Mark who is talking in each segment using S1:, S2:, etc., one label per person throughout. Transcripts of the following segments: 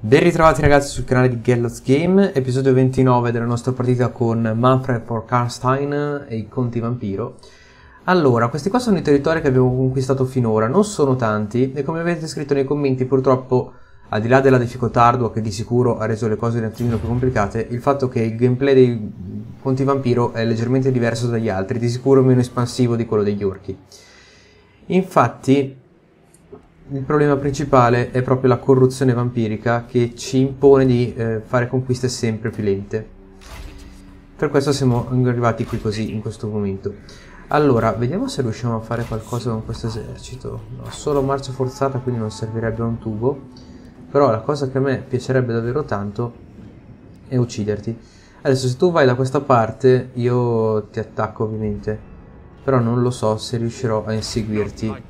S1: Ben ritrovati ragazzi sul canale di Gello's Game, episodio 29 della nostra partita con Manfred for Karnstein e i Conti Vampiro. Allora, questi qua sono i territori che abbiamo conquistato finora, non sono tanti e come avete scritto nei commenti purtroppo, al di là della difficoltà ardua che di sicuro ha reso le cose un attimino più complicate, il fatto che il gameplay dei Conti Vampiro è leggermente diverso dagli altri, di sicuro meno espansivo di quello degli orchi. Infatti il problema principale è proprio la corruzione vampirica che ci impone di fare conquiste sempre più lente. Per questo siamo arrivati qui così in questo momento. Allora, vediamo se riusciamo a fare qualcosa con questo esercito. No, solo marcia forzata, quindi non servirebbe un tubo. Però la cosa che a me piacerebbe davvero tanto è ucciderti. Adesso se tu vai da questa parte io ti attacco ovviamente. Però non lo so se riuscirò a inseguirti.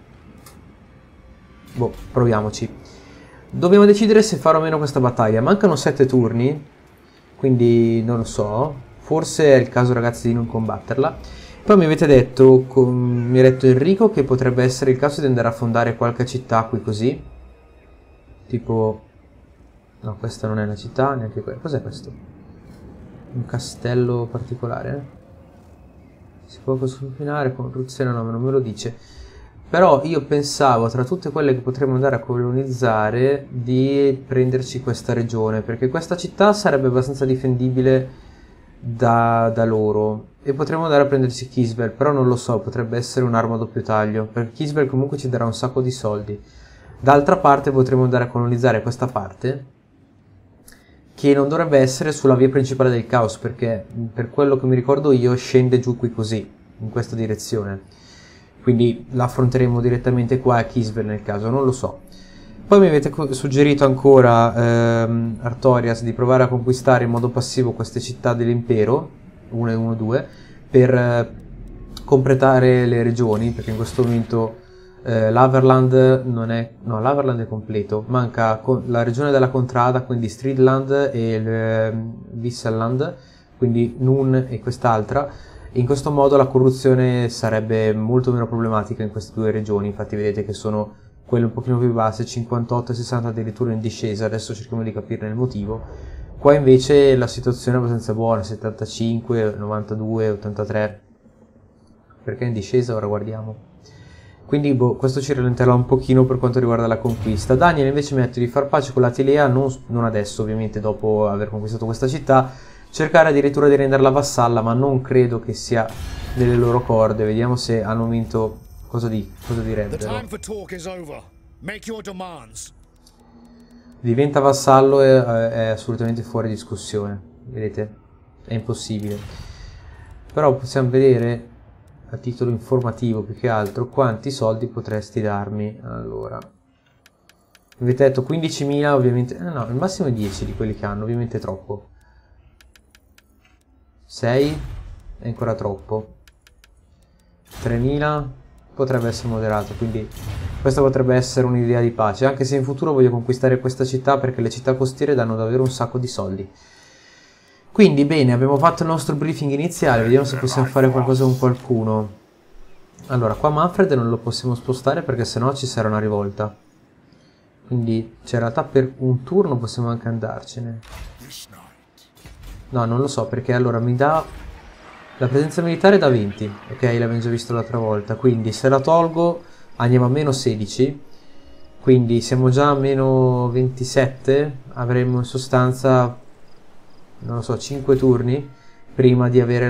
S1: Boh, proviamoci. Dobbiamo decidere se fare o meno questa battaglia. Mancano 7 turni, quindi non lo so. Forse è il caso ragazzi di non combatterla. Poi mi avete detto, mi ha detto Enrico, che potrebbe essere il caso di andare a fondare qualche città qui così. Tipo... no, questa non è una città, neanche quella. Cos'è questo? Un castello particolare? Si può confinare con corruzione? No, non me lo dice. Però io pensavo, tra tutte quelle che potremmo andare a colonizzare, di prenderci questa regione, perché questa città sarebbe abbastanza difendibile da loro. E potremmo andare a prenderci Kisbel, però non lo so, potrebbe essere un'arma a doppio taglio, perché Kisbel comunque ci darà un sacco di soldi. D'altra parte potremmo andare a colonizzare questa parte, che non dovrebbe essere sulla via principale del caos, perché per quello che mi ricordo io scende giù qui così, in questa direzione. Quindi la affronteremo direttamente qua a Kisbel nel caso, non lo so. Poi mi avete suggerito ancora, Artorias, di provare a conquistare in modo passivo queste città dell'impero, 1 e 1, 2, per completare le regioni, perché in questo momento l'Averland non è... no, l'Averland è completo, manca la regione della Contrada, quindi Stridland e il Visseland, quindi Nun e quest'altra. In questo modo la corruzione sarebbe molto meno problematica in queste due regioni, infatti vedete che sono quelle un pochino più basse, 58 e 60 addirittura in discesa, adesso cerchiamo di capirne il motivo. Qua invece la situazione è abbastanza buona, 75, 92, 83, perché è in discesa ora guardiamo. Quindi boh, questo ci rallenterà un pochino per quanto riguarda la conquista. Daniel invece mi ha detto di far pace con la Tilea, non adesso ovviamente dopo aver conquistato questa città, cercare addirittura di renderla vassalla, ma non credo che sia nelle loro corde. Vediamo se al momento cosa direbbero. Diventa vassallo è assolutamente fuori discussione, vedete? È impossibile. Però possiamo vedere, a titolo informativo più che altro, quanti soldi potresti darmi. Allora, mi avete detto 15.000 ovviamente, no, il massimo è 10 di quelli che hanno, ovviamente è troppo. 6 è ancora troppo. 3.000 potrebbe essere moderato, quindi questa potrebbe essere un'idea di pace, anche se in futuro voglio conquistare questa città perché le città costiere danno davvero un sacco di soldi. Quindi bene, abbiamo fatto il nostro briefing iniziale, vediamo se possiamo fare qualcosa con qualcuno. Allora, qua Manfred non lo possiamo spostare perché sennò ci sarà una rivolta. Quindi, cioè, in realtà per un turno possiamo anche andarcene. No, non lo so, perché allora mi dà... la presenza militare da 20, ok? L'abbiamo già visto l'altra volta, quindi se la tolgo andiamo a meno 16, quindi siamo già a meno 27, avremo in sostanza, non lo so, 5 turni prima di avere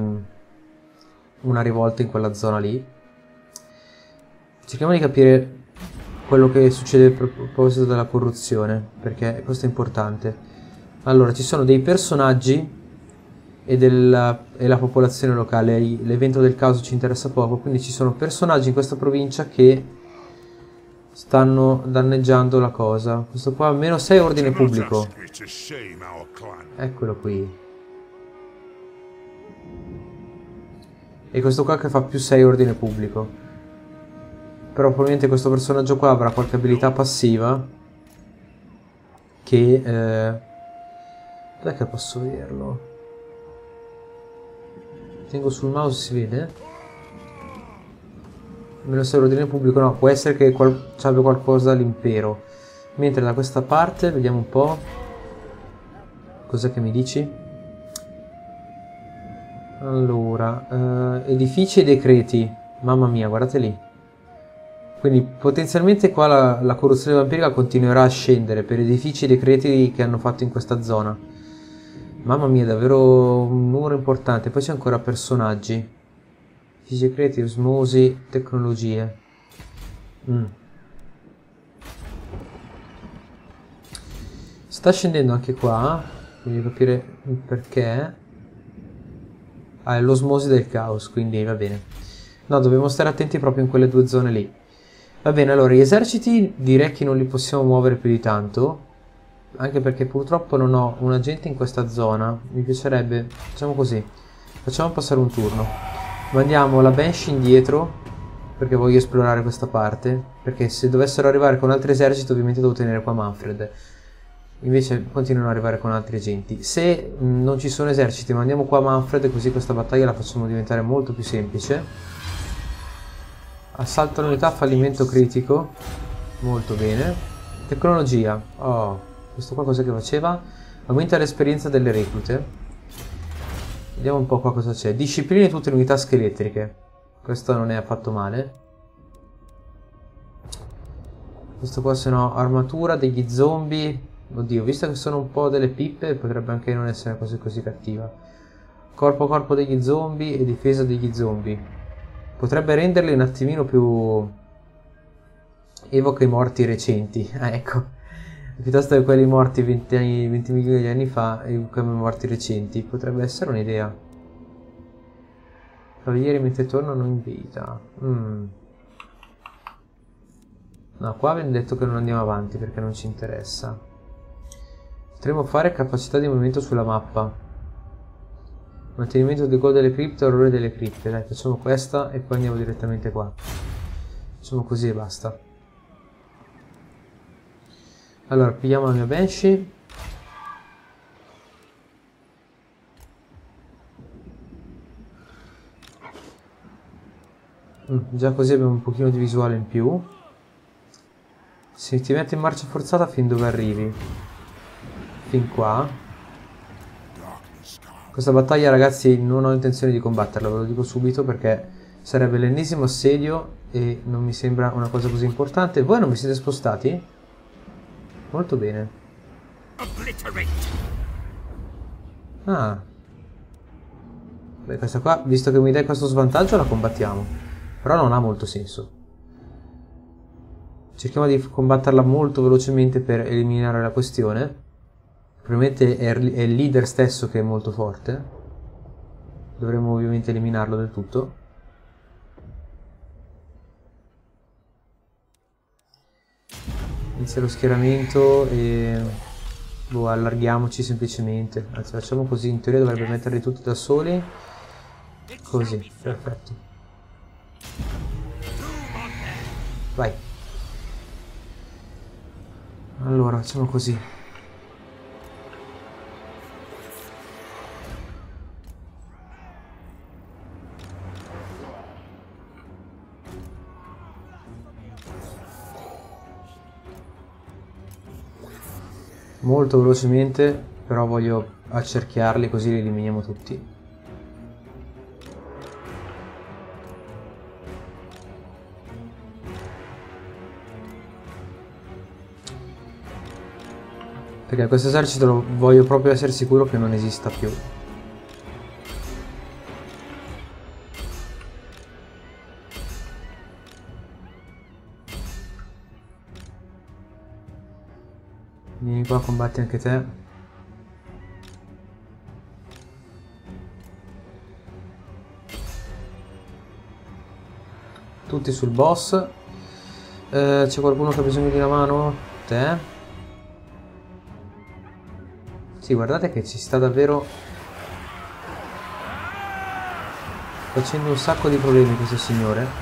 S1: una rivolta in quella zona lì. Cerchiamo di capire quello che succede a proposito della corruzione, perché questo è importante. Allora, ci sono dei personaggi e la popolazione locale. L'evento del caos ci interessa poco, quindi ci sono personaggi in questa provincia che stanno danneggiando la cosa. Questo qua, meno 6 ordine pubblico. Eccolo qui. E questo qua che fa più 6 ordine pubblico. Però probabilmente questo personaggio qua avrà qualche abilità passiva che... dov'è che posso vederlo? Tengo sul mouse, si vede? Meno 6 ordine pubblico, no, può essere che abbia qualcosa all'impero. Mentre da questa parte, vediamo un po'. Cos'è che mi dici? Allora, edifici e decreti. Mamma mia, guardate lì. Quindi potenzialmente qua la corruzione vampirica continuerà a scendere per edifici e decreti che hanno fatto in questa zona. Mamma mia, davvero un numero importante. Poi c'è ancora personaggi. Edifici e decreti, osmosi, tecnologie. Sta scendendo anche qua. Voglio capire il perché. Ah, è l'osmosi del caos, quindi va bene. No, dobbiamo stare attenti proprio in quelle due zone lì. Va bene, allora, gli eserciti direi che non li possiamo muovere più di tanto. Anche perché purtroppo non ho un agente in questa zona. Mi piacerebbe... Facciamo così. Facciamo passare un turno. Mandiamo la Banshee indietro. Perché voglio esplorare questa parte. Perché se dovessero arrivare con altri eserciti ovviamente devo tenere qua Manfred. Invece continuano ad arrivare con altri agenti. Se non ci sono eserciti mandiamo qua Manfred, così questa battaglia la facciamo diventare molto più semplice. Assalto all'unità, fallimento critico. Molto bene. Tecnologia. Oh, questo qua cos'è che faceva? Aumenta l'esperienza delle reclute. Vediamo un po' qua cosa c'è. Discipline tutte le unità scheletriche. Questo non è affatto male. Questo qua se no, armatura degli zombie. Oddio, visto che sono un po' delle pippe, potrebbe anche non essere una cosa così cattiva. Corpo a corpo degli zombie e difesa degli zombie. Potrebbe renderli un attimino più... Evoca i morti recenti. Ecco. Piuttosto che quelli morti 20 milioni di anni fa, evochiamo i morti recenti. Potrebbe essere un'idea. Cavalieri mentre tornano in vita. No, qua abbiamo detto che non andiamo avanti perché non ci interessa. Potremmo fare capacità di movimento sulla mappa. Mantenimento del gol delle cripte, orrore delle cripte. Dai, facciamo questa e poi andiamo direttamente qua. Facciamo così e basta. Allora, pigliamo la mia Banshee. Già così abbiamo un pochino di visuale in più. Se ti metti in marcia forzata fin dove arrivi? Fin qua. Questa battaglia, ragazzi, non ho intenzione di combatterla, ve lo dico subito, perché sarebbe l'ennesimo assedio e non mi sembra una cosa così importante. Voi non vi siete spostati? Molto bene. Ah. Beh, questa qua, visto che mi dai questo svantaggio, la combattiamo. Però non ha molto senso. Cerchiamo di combatterla molto velocemente per eliminare la questione. Probabilmente è il leader stesso che è molto forte. Dovremmo ovviamente eliminarlo del tutto. Inizia lo schieramento e allarghiamoci semplicemente. Anzi, facciamo così, in teoria dovrebbe metterli tutti da soli. Così, perfetto. Vai. Allora, facciamo così. Molto velocemente, però voglio accerchiarli così li eliminiamo tutti. Perché questo esercito voglio proprio essere sicuro che non esista più. Vieni qua, combatti anche te. Tutti sul boss. C'è qualcuno che ha bisogno di una mano? Te? Sì, guardate che ci sta davvero facendo un sacco di problemi questo signore.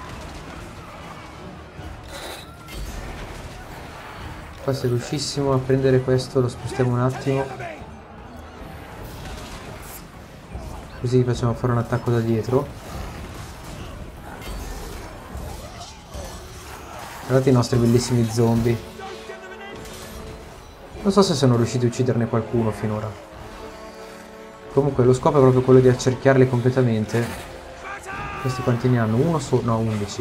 S1: Qua se riuscissimo a prendere questo lo spostiamo un attimo. Così facciamo fare un attacco da dietro. Guardate i nostri bellissimi zombie. Non so se sono riusciti a ucciderne qualcuno finora. Comunque lo scopo è proprio quello di accerchiarli completamente. Questi quanti ne hanno? Uno solo? No, 11.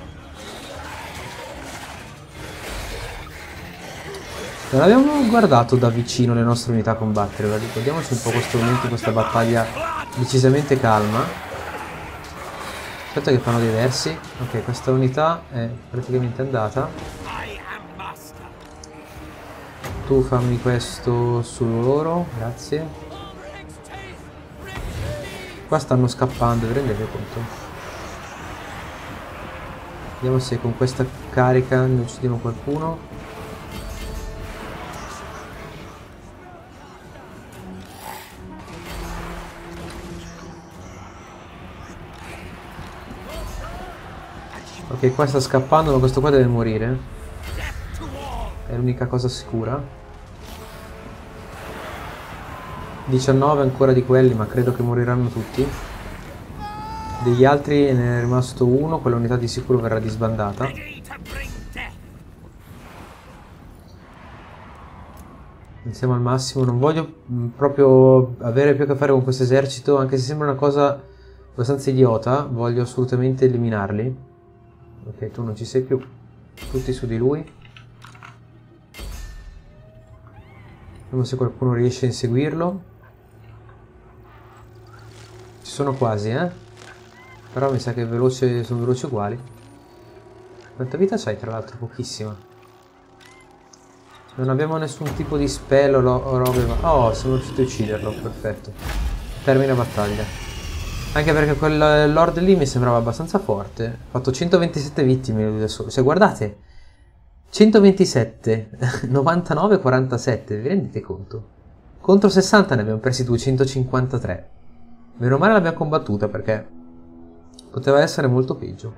S1: Non abbiamo guardato da vicino le nostre unità a combattere. Ricordiamoci un po' questo momento, questa battaglia decisamente calma. Aspetta che fanno dei versi. Ok, questa unità è praticamente andata. Tu fammi questo su loro, grazie. Qua stanno scappando, vi rendete conto? Vediamo se con questa carica ne uccidiamo qualcuno. Ok, qua sta scappando, ma questo qua deve morire. È l'unica cosa sicura. 19 ancora di quelli, ma credo che moriranno tutti. Degli altri ne è rimasto uno, quell'unità di sicuro verrà disbandata. Siamo al massimo, non voglio proprio avere più a che fare con questo esercito, anche se sembra una cosa abbastanza idiota, voglio assolutamente eliminarli. Ok, tu non ci sei più. Tutti su di lui. Vediamo se qualcuno riesce a inseguirlo. Ci sono quasi, Però mi sa che sono veloci uguali. Quanta vita c'hai, tra l'altro? Pochissima. Non abbiamo nessun tipo di spell o robe, ma... Oh, siamo riusciti a ucciderlo, perfetto. Termina battaglia. Anche perché quel lord lì mi sembrava abbastanza forte. Ha fatto 127 vittime lui da solo. Cioè, guardate. 127, 99, 47, vi rendete conto? Contro 60 ne abbiamo persi 253. Meno male l'abbiamo combattuta perché poteva essere molto peggio.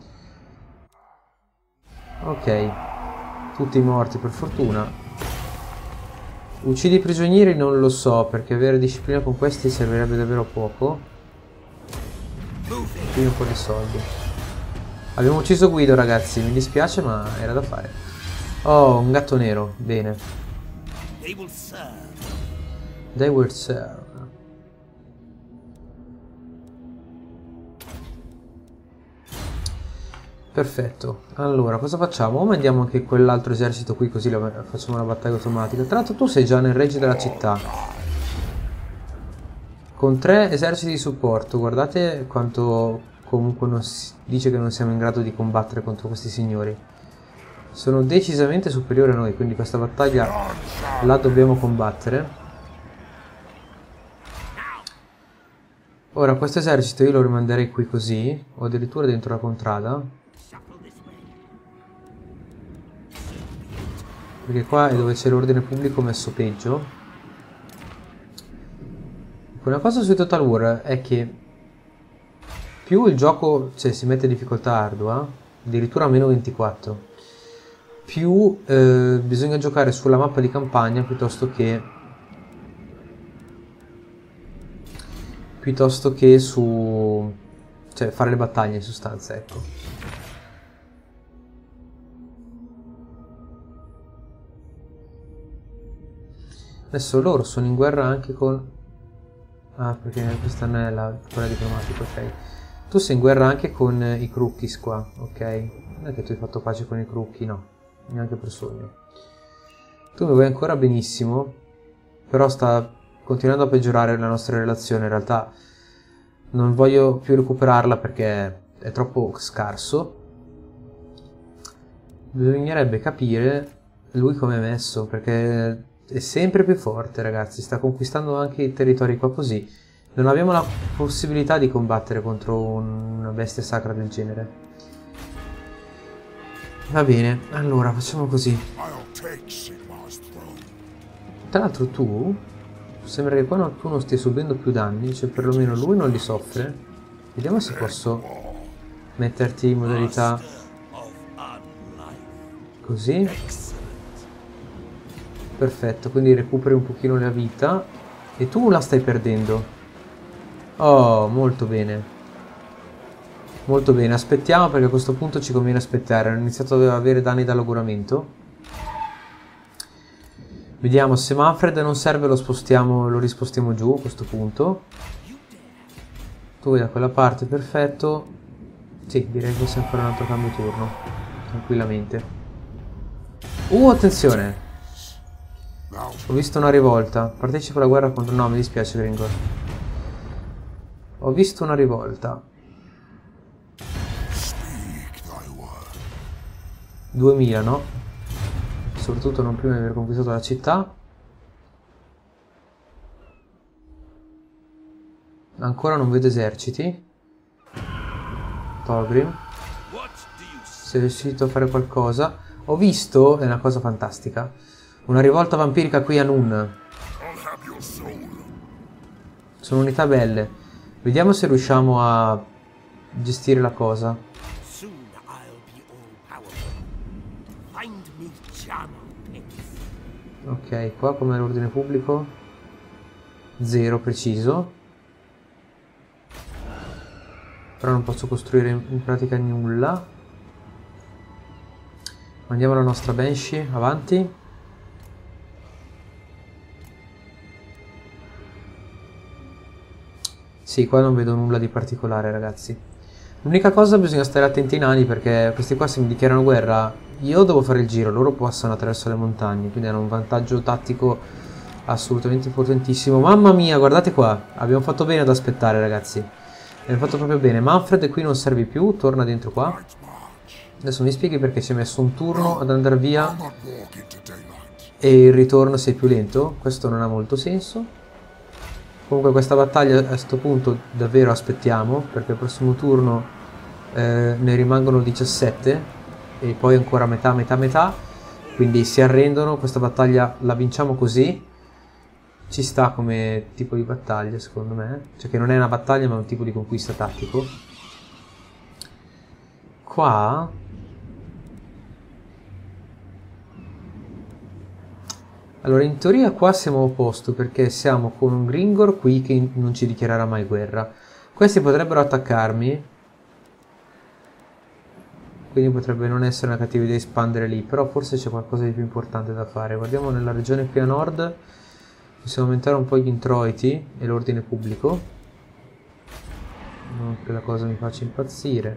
S1: Ok, tutti morti per fortuna. Uccidi i prigionieri non lo so, perché avere disciplina con questi servirebbe davvero poco. Qui un po' di soldi. Abbiamo ucciso Guido, ragazzi, mi dispiace ma era da fare. Oh, un gatto nero, bene. They will serve. Perfetto, allora cosa facciamo? O mandiamo anche quell'altro esercito qui così facciamo una battaglia automatica. Tra l'altro tu sei già nel regge della città. Con 3 eserciti di supporto, guardate quanto comunque dice che non siamo in grado di combattere contro questi signori. Sono decisamente superiori a noi, quindi questa battaglia la dobbiamo combattere. Ora questo esercito io lo rimanderei qui così, o addirittura dentro la contrada. Perché qua è dove c'è l'ordine pubblico messo peggio. Una cosa sui Total War è che più il gioco si mette in difficoltà ardua, addirittura a meno 24, più bisogna giocare sulla mappa di campagna piuttosto che su... cioè fare le battaglie in sostanza, ecco. Adesso loro sono in guerra anche con... Ah, perché questa non è quella diplomatica, ok. Tu sei in guerra anche con i Crookies qua, ok. Non è che tu hai fatto pace con i Crookie, no. Neanche per sogno. Tu mi vuoi ancora benissimo, però sta continuando a peggiorare la nostra relazione. In realtà non voglio più recuperarla perché è troppo scarso. Bisognerebbe capire lui come è messo, perché è sempre più forte, ragazzi. Sta conquistando anche i territori qua così. Non abbiamo la possibilità di combattere contro una bestia sacra del genere. Va bene, allora facciamo così. Tra l'altro tu, sembra che qua tu non stia subendo più danni, cioè perlomeno lui non li soffre. Vediamo se posso metterti in modalità così. Perfetto, quindi recuperi un pochino la vita e tu la stai perdendo. Oh, molto bene. Molto bene, aspettiamo perché a questo punto ci conviene aspettare. Hanno iniziato ad avere danni da logoramento. Vediamo se Manfred non serve, lo spostiamo, lo rispostiamo giù a questo punto. Tu vai da quella parte, perfetto. Sì, direi che possiamo fare un altro cambio turno. Tranquillamente. Attenzione! Ho visto una rivolta. Partecipa alla guerra contro... No, mi dispiace, Gringor. Ho visto una rivolta. 2000, no? Soprattutto non prima di aver conquistato la città. Ancora non vedo eserciti. Tolgrim. Sei riuscito a fare qualcosa. Ho visto, è una cosa fantastica, una rivolta vampirica qui a Nun. Sono unità belle. Vediamo se riusciamo a gestire la cosa. Ok, qua com'è l'ordine pubblico? 0 preciso. Però non posso costruire in pratica nulla. Mandiamo la nostra Banshee avanti. Sì, qua non vedo nulla di particolare, ragazzi. L'unica cosa, bisogna stare attenti ai nani, perché questi qua se mi dichiarano guerra io devo fare il giro, loro passano attraverso le montagne, quindi hanno un vantaggio tattico assolutamente potentissimo. Mamma mia, guardate qua, abbiamo fatto bene ad aspettare, ragazzi. Abbiamo fatto proprio bene. Manfred qui non serve più, torna dentro qua. Adesso mi spieghi perché ci hai messo un turno ad andare via e il ritorno sei più lento? Questo non ha molto senso. Comunque questa battaglia a questo punto davvero aspettiamo, perché il prossimo turno ne rimangono 17 e poi ancora metà, metà, metà. Quindi si arrendono, questa battaglia la vinciamo così. Ci sta come tipo di battaglia, secondo me. Cioè che non è una battaglia ma un tipo di conquista tattico. Qua... Allora, in teoria qua siamo a posto, perché siamo con un Gringor qui che non ci dichiarerà mai guerra. Questi potrebbero attaccarmi. Quindi potrebbe non essere una cattiva idea espandere lì, però forse c'è qualcosa di più importante da fare. Guardiamo nella regione qui a nord. Possiamo aumentare un po' gli introiti e l'ordine pubblico. Non che la cosa mi faccia impazzire.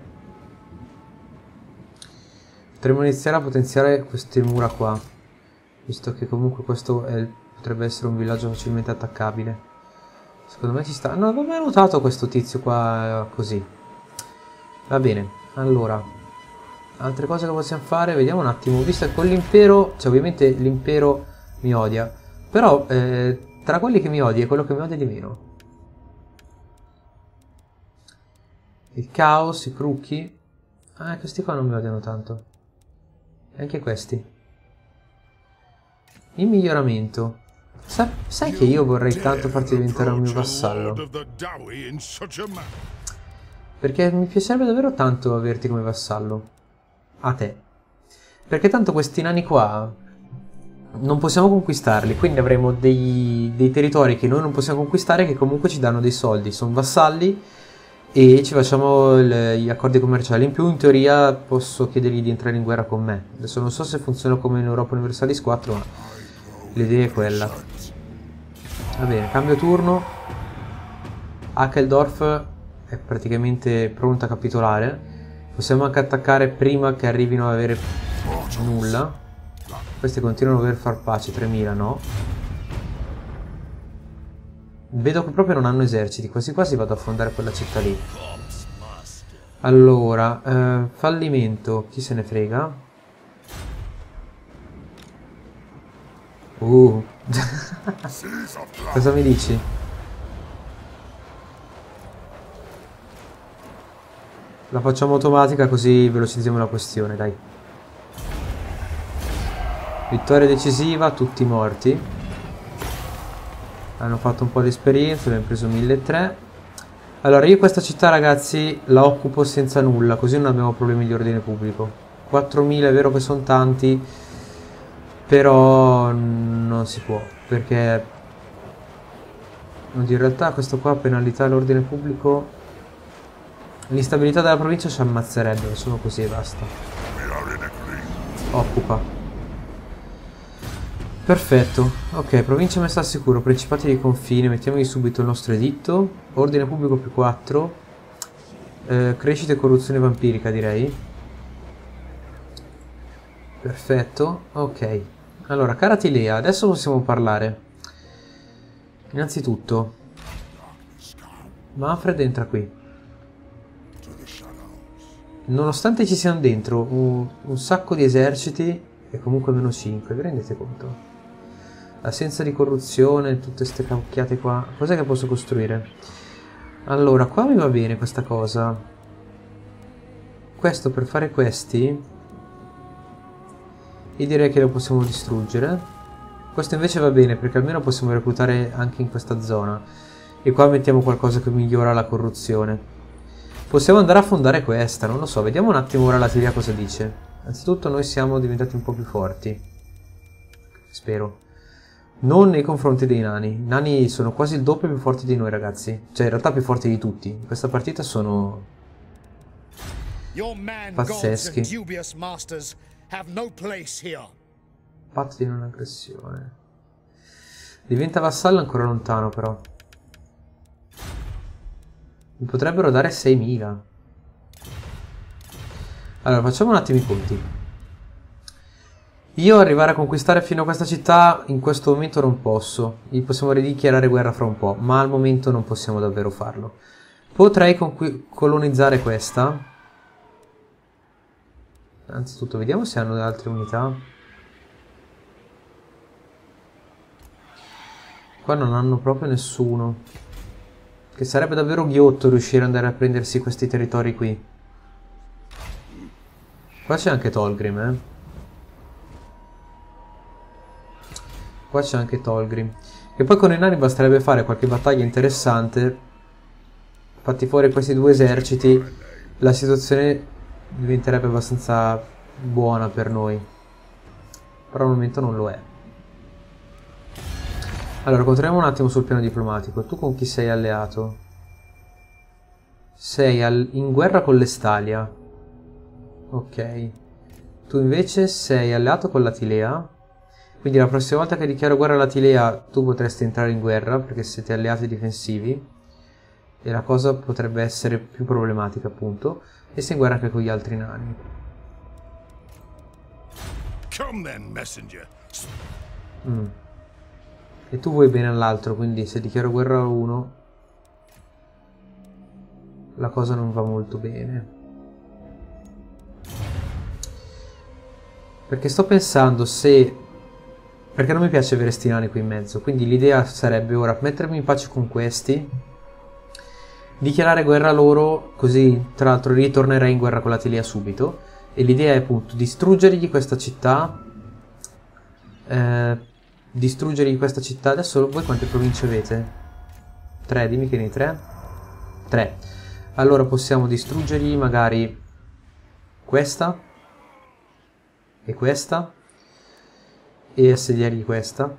S1: Potremmo iniziare a potenziare queste mura qua, visto che comunque questo potrebbe essere un villaggio facilmente attaccabile. Secondo me ci sta... Non avevo mai notato questo tizio qua così. Va bene, allora... Altre cose che possiamo fare, vediamo un attimo. Visto che con l'impero... Cioè ovviamente l'impero mi odia. Però tra quelli che mi odia e quello che mi odia di meno. Il caos, i crucchi. Ah, questi qua non mi odiano tanto. E anche questi. Il miglioramento. Sai che io vorrei tanto farti diventare un mio vassallo. Perché mi piacerebbe davvero tanto averti come vassallo. A te. Perché tanto questi nani qua non possiamo conquistarli, quindi avremo dei territori che noi non possiamo conquistare che comunque ci danno dei soldi. Sono vassalli e ci facciamo gli accordi commerciali. In più, in teoria, posso chiedergli di entrare in guerra con me. Adesso non so se funziona come in Europa Universalis 4, ma l'idea è quella. Va bene, cambio turno. Hackeldorf è praticamente pronta a capitolare. Possiamo anche attaccare prima che arrivino ad avere nulla. Questi continuano a voler far pace, 3000 no. Vedo che proprio non hanno eserciti, quasi quasi vado a fondare quella città lì. Allora, fallimento, chi se ne frega? Cosa mi dici? La facciamo automatica così velocizziamo la questione, dai. Vittoria decisiva, tutti morti. Hanno fatto un po' di esperienza, abbiamo preso 1300. Allora, io questa città, ragazzi, la occupo senza nulla, così non abbiamo problemi di ordine pubblico. 4000 è vero che sono tanti, però non si può, perché in realtà questo qua penalità all'ordine pubblico. L'instabilità della provincia ci ammazzerebbe, solo così e basta. Occupa. Perfetto. Ok, provincia messa al sicuro, principati di confine, mettiamogli subito il nostro editto. Ordine pubblico più 4. Crescita e corruzione vampirica, direi. Perfetto. Ok. Allora, cara Tilea, adesso possiamo parlare. Innanzitutto, Manfred entra qui. Nonostante ci siano dentro un sacco di eserciti, è comunque meno 5, vi rendete conto? Assenza di corruzione, tutte queste cacchiate qua. Cos'è che posso costruire? Allora, qua mi va bene questa cosa. Questo per fare questi, io direi che lo possiamo distruggere. Questo invece va bene perché almeno possiamo reclutare anche in questa zona. E qua mettiamo qualcosa che migliora la corruzione. Possiamo andare a fondare questa, non lo so. Vediamo un attimo ora la teoria cosa dice. Anzitutto noi siamo diventati un po' più forti. Spero. Non nei confronti dei nani. I nani sono quasi il doppio più forti di noi, ragazzi. Cioè, in realtà più forti di tutti. In questa partita sono pazzeschi. Patto di non aggressione. Diventa vassallo ancora lontano, però. Mi potrebbero dare 6.000. Allora, facciamo un attimo i conti. Io arrivare a conquistare fino a questa città in questo momento non posso. Gli possiamo ridichiarare guerra fra un po', ma al momento non possiamo davvero farlo. Potrei colonizzare questa. Anzitutto vediamo se hanno altre unità. Qua non hanno proprio nessuno. Che sarebbe davvero ghiotto riuscire ad andare a prendersi questi territori qui. Qua c'è anche Tolgrim, eh. Qua c'è anche Tolgrim. E poi con i nani basterebbe fare qualche battaglia interessante. Fatti fuori questi due eserciti, la situazione diventerebbe abbastanza buona per noi. Però al momento non lo è. Allora, controlliamo un attimo sul piano diplomatico. Tu con chi sei alleato? Sei in guerra con l'Estalia. Ok. Tu invece sei alleato con la Tilea. Quindi la prossima volta che dichiaro guerra alla Tilea tu potresti entrare in guerra perché siete alleati difensivi e la cosa potrebbe essere più problematica, appunto, e sei in guerra anche con gli altri nani. E tu vuoi bene all'altro, quindi se dichiaro guerra a uno la cosa non va molto bene. Perché sto pensando se... Perché non mi piace avere sti nani qui in mezzo, quindi l'idea sarebbe ora mettermi in pace con questi, dichiarare guerra a loro, così tra l'altro ritornerei in guerra con la Tilea subito, e l'idea è appunto distruggergli questa città, adesso voi quante province avete? 3, dimmi che ne hai 3? 3. Allora possiamo distruggergli magari questa e questa, e assediargli questa.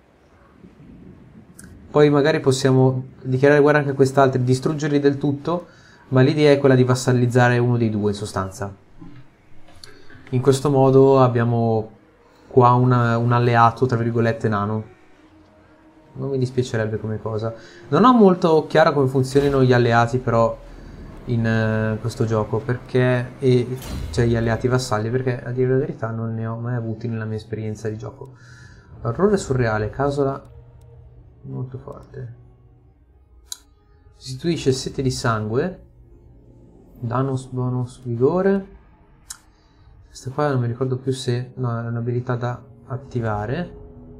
S1: Poi magari possiamo dichiarare guerra anche a quest'altra, distruggerli del tutto, ma l'idea è quella di vassallizzare uno dei due in sostanza. In questo modo abbiamo qua un alleato, tra virgolette, nano. Non mi dispiacerebbe come cosa. Non ho molto chiaro come funzionino gli alleati però in questo gioco, perché cioè gli alleati vassalli, perché a dire la verità non ne ho mai avuti nella mia esperienza di gioco. Orrore surreale, casola molto forte. Istituisce sete di sangue, danno bonus vigore. Questa qua non mi ricordo più se no, è un'abilità da attivare.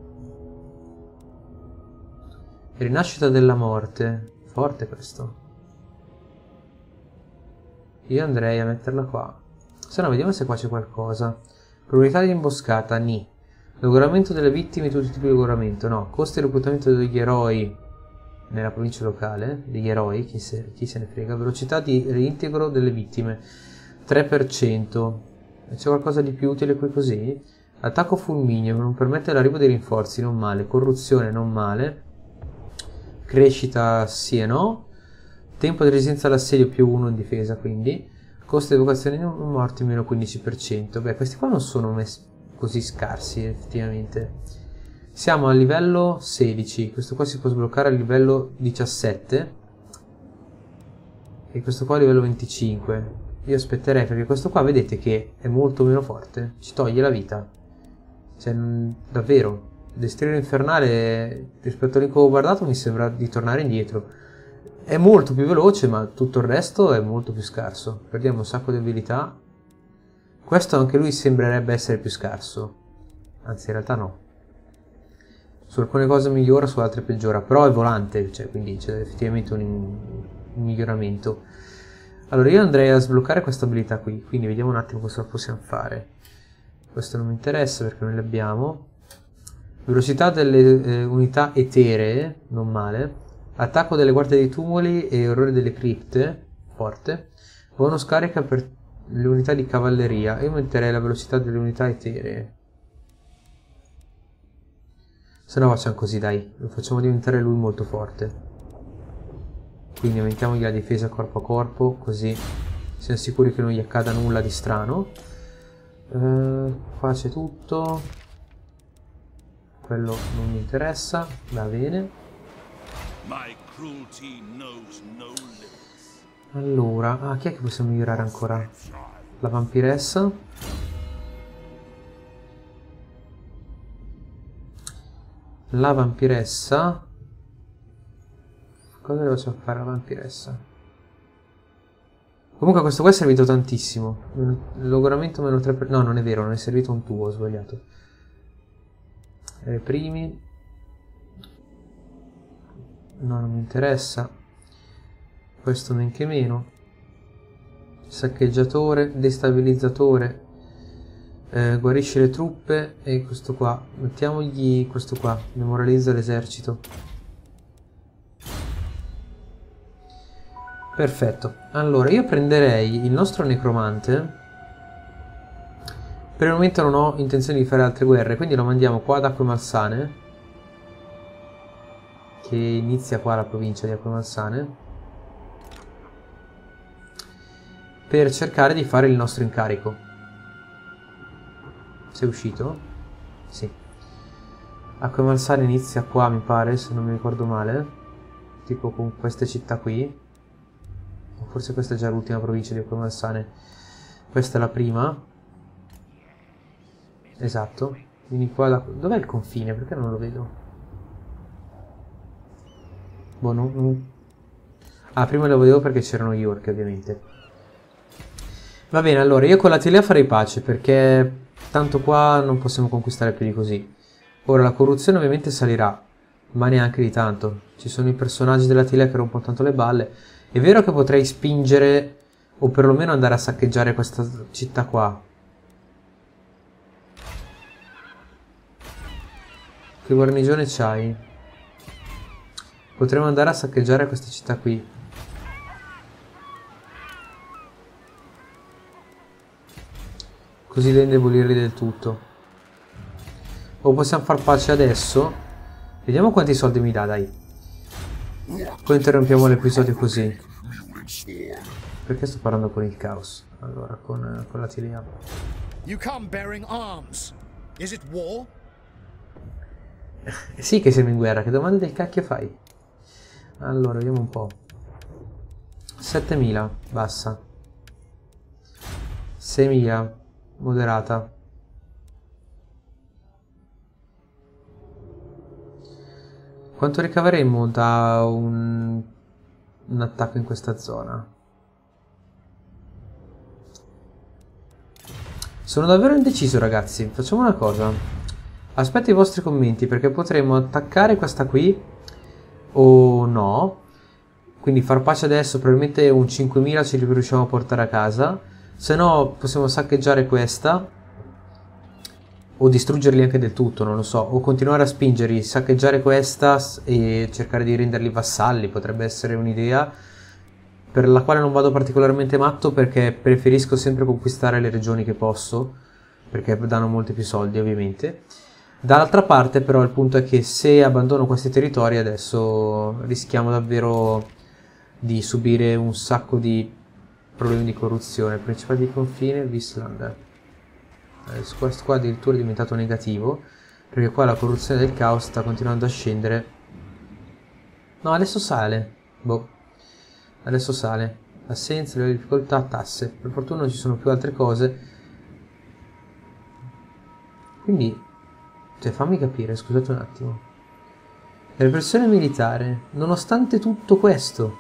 S1: Rinascita della morte, forte questo. Io andrei a metterla qua. Se no, vediamo se qua c'è qualcosa. Probabilità di imboscata, ni. Logoramento delle vittime, tutti i tipi di logoramento, no. Costi di reclutamento degli eroi nella provincia locale. Degli eroi, chi se ne frega. Velocità di reintegro delle vittime, 3%. C'è qualcosa di più utile qui così? Attacco fulmineo, non permette l'arrivo dei rinforzi, non male. Corruzione, non male. Crescita, sì e no. Tempo di resistenza all'assedio più 1 in difesa, quindi. Costo di evocazione non morti meno 15%. Beh, questi qua non sono così scarsi, effettivamente. Siamo a livello 16, questo qua si può sbloccare a livello 17 e questo qua a livello 25. Io aspetterei perché questo qua vedete che è molto meno forte, ci toglie la vita. Cioè, davvero, Destriero Infernale rispetto all'incubo guardato mi sembra di tornare indietro. È molto più veloce, ma tutto il resto è molto più scarso. Perdiamo un sacco di abilità. Questo anche lui sembrerebbe essere più scarso. Anzi, in realtà no. Su alcune cose migliora, su altre peggiora. Però è volante, cioè, quindi c'è effettivamente un miglioramento. Allora, io andrei a sbloccare questa abilità qui. Quindi vediamo un attimo cosa possiamo fare. Questo non mi interessa perché non le abbiamo. Velocità delle unità eteree, non male. Attacco delle guardie dei tumuli e orrore delle cripte, forte. Bonus carica per le unità di cavalleria. Io metterei la velocità delle unità eteree. Se no facciamo così, dai. Lo facciamo diventare lui molto forte. Quindi aumentiamogli la difesa corpo a corpo, così siamo sicuri che non gli accada nulla di strano. Qua c'è tutto. Quello non mi interessa, va bene. Allora, chi è che possiamo migliorare ancora? La vampiressa. La vampiressa. Cosa le faccio fare la vampiressa? Comunque questo qua è servito tantissimo. Logoramento meno 3 no, non è vero, non è servito un tubo, ho sbagliato. Reprimi. No, non mi interessa. Questo men che meno. Saccheggiatore, destabilizzatore. Guarisce le truppe. E questo qua. Mettiamogli questo qua. Demoralizza l'esercito. Perfetto. Allora, io prenderei il nostro necromante. Per il momento non ho intenzione di fare altre guerre, quindi lo mandiamo qua ad Acque Malsane, che inizia qua la provincia di Acque Malsane, per cercare di fare il nostro incarico. Sei uscito? Sì. Acque Malsane inizia qua, mi pare, se non mi ricordo male, tipo con queste città qui. Forse questa è già l'ultima provincia di Acque Malsane. Questa è la prima. Esatto. Vieni qua da... Dov'è il confine? Perché non lo vedo? Boh, non... Ah, prima lo vedevo perché c'erano gli orchi, ovviamente. Va bene, allora, io con la Tilea farei pace, perché tanto qua non possiamo conquistare più di così. Ora, la corruzione ovviamente salirà, ma neanche di tanto. Ci sono i personaggi della Tilea che rompono tanto le balle. È vero che potrei spingere, o perlomeno andare a saccheggiare questa città qua. Che guarnigione c'hai? Potremmo andare a saccheggiare questa città qui. Così da indebolirli del tutto. O possiamo far pace adesso. Vediamo quanti soldi mi dà, dai. Poi interrompiamo l'episodio così. Perché sto parlando con il caos? Allora, con la Tilea.
S2: You come bearing arms. Is it war?
S1: Sì che siamo in guerra, che domande del cacchio fai? Allora, vediamo un po'. 7000, bassa. 6000, moderata. Quanto ricaveremo da un attacco in questa zona? Sono davvero indeciso, ragazzi. Facciamo una cosa. Aspetto i vostri commenti, perché potremmo attaccare questa qui o no. Quindi far pace adesso, probabilmente un 5000 ce li riusciamo a portare a casa. Se no possiamo saccheggiare questa o distruggerli anche del tutto, non lo so, o continuare a spingerli, saccheggiare questa e cercare di renderli vassalli. Potrebbe essere un'idea per la quale non vado particolarmente matto, perché preferisco sempre conquistare le regioni che posso, perché danno molti più soldi ovviamente. Dall'altra parte però il punto è che se abbandono questi territori adesso rischiamo davvero di subire un sacco di problemi di corruzione. Principale di confine, Wisland. Questo qua addirittura è diventato negativo. Perché qua la corruzione del caos sta continuando a scendere. No, adesso sale. Boh. Adesso sale. Assenza, livello di difficoltà, tasse. Per fortuna non ci sono più altre cose. Quindi, cioè, fammi capire, scusate un attimo. Repressione militare. Nonostante tutto questo,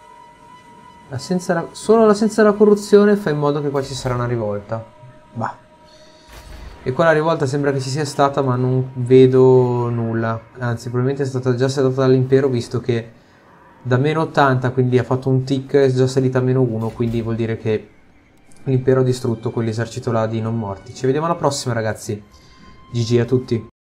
S1: solo l'assenza della corruzione fa in modo che qua ci sarà una rivolta. Bah. E qua la rivolta sembra che ci sia stata, ma non vedo nulla. Anzi, probabilmente è stata già settata dall'impero, visto che da meno 80, quindi ha fatto un tick, è già salita a meno 1, quindi vuol dire che l'impero ha distrutto quell'esercito là di non morti. Ci vediamo alla prossima, ragazzi. GG a tutti.